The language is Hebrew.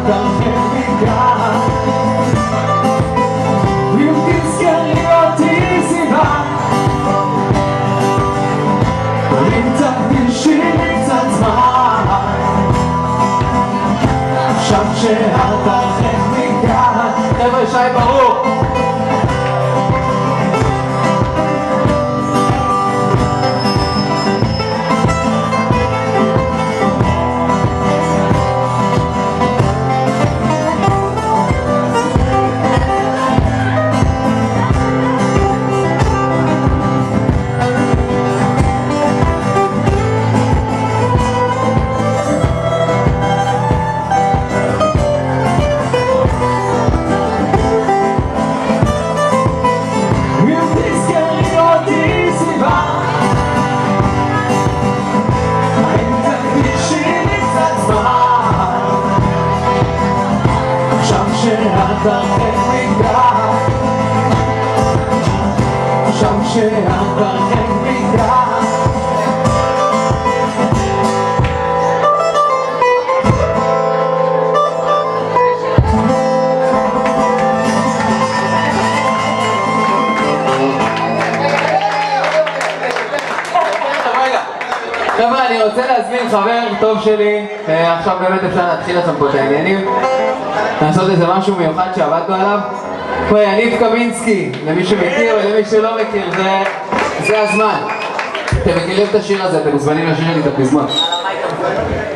תרחק מכאן, אם תזכרי אותי סיבה, אם תקדישי קצת זמן, עכשיו שאת תרחק מכאן. חבר'ה, שי ברור. תרחק מכאן, שם שאת תרחק מכאן. חבר'ה, אני רוצה להזמין חבר טוב שלי, עכשיו באמת אפשר להתחיל לכם פה את העניינים, לעשות איזה משהו מיוחד שעבדנו עליו. פה יניב קמינסקי, למי שמכיר ולמי שלא מכיר, זה הזמן. אתם מכירים את השיר הזה, אתם מוזמנים לשיר לי את הפזמון.